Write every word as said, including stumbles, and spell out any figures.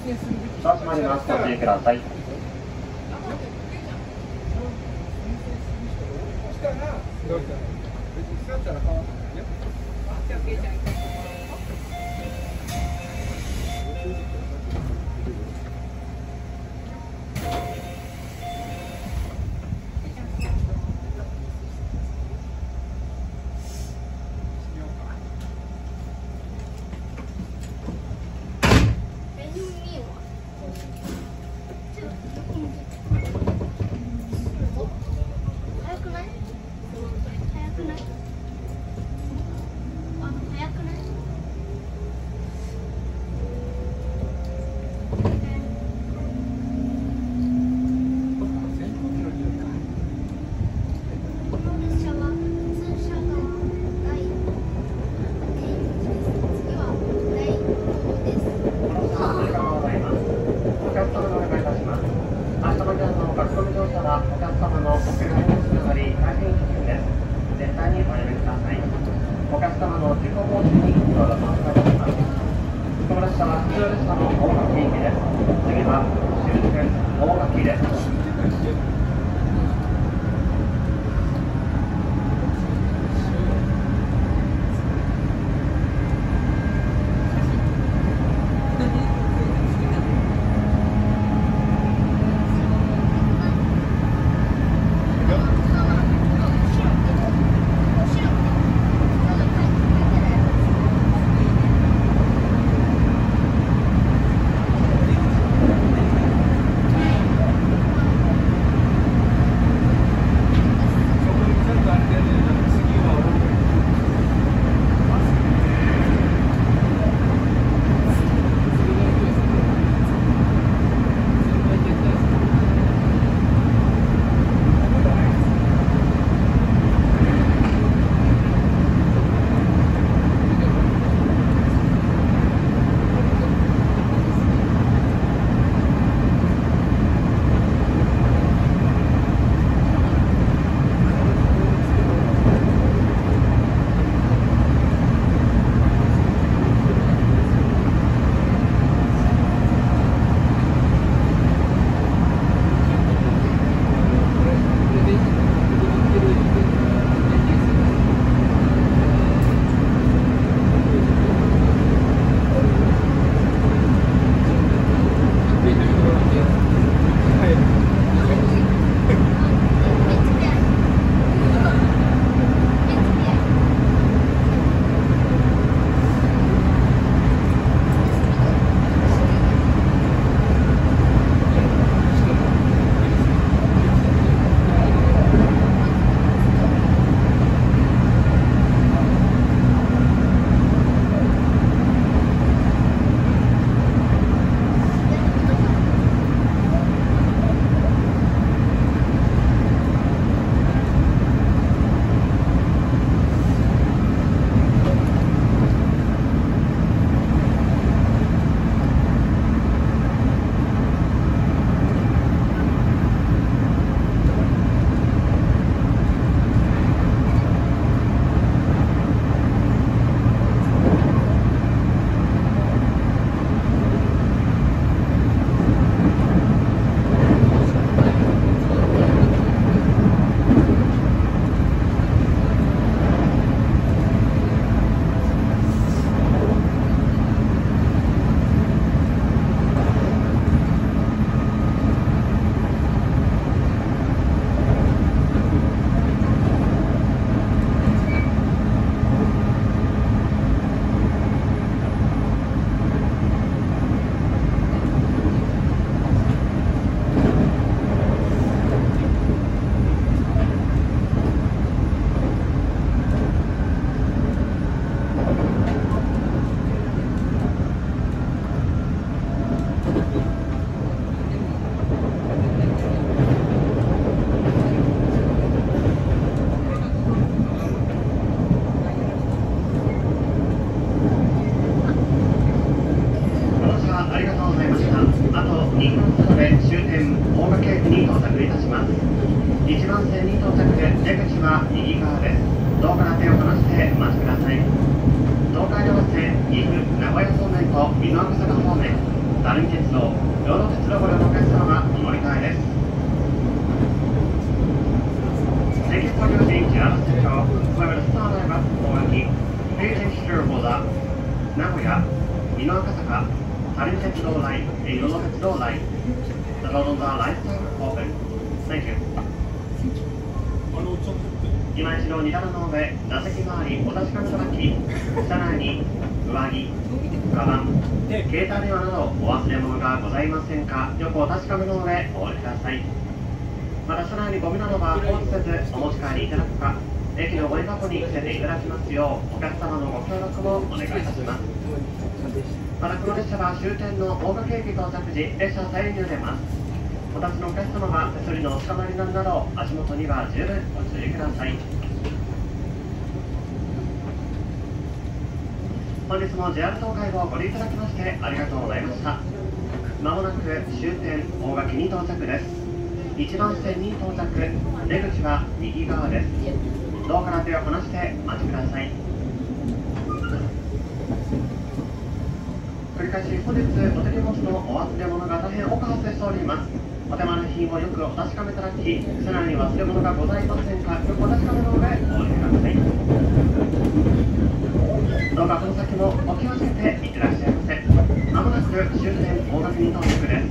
閉まります。ご注意ください。 垂水鉄道、両野鉄道ご利用のお客様はお乗り換えです。Thank you for using J R Central. We will start at Owaki. Please ensure for the 名古屋、美濃赤坂、垂水鉄道ライン、両野鉄道ライン。The road on the right side open. Thank you. 今一度荷棚の上、座席周りお確かめいただき、車内に上着、カバン、携帯電話などお忘れ物がございませんか、よくお確かめの上お降りください。また車内にゴミなどは放置せずお持ち帰りいただくか、駅のゴミ箱に捨てていただきますようお客様のご協力もお願いいたします。またこの列車は終点の大垣駅到着時、列車再入出ます。お立ちのお客様は手すりのおつかまりになるなど足元には十分ご注意ください。本日も ジェイアール 東海をご利用いただきましてありがとうございました。まもなく終点大垣に到着です。いちばん線に到着、出口は右側です。ドアから手を離してお待ちください。繰り返し本日お手荷物のお忘れ物が大変多く発生しております。お手間の品をよくお確かめいただき、車内に忘れ物がございませんか、よくお確かめの上お降りください。どうかこの先もお気をつけていってらっしゃいませ。まもなく終点大垣に到着です。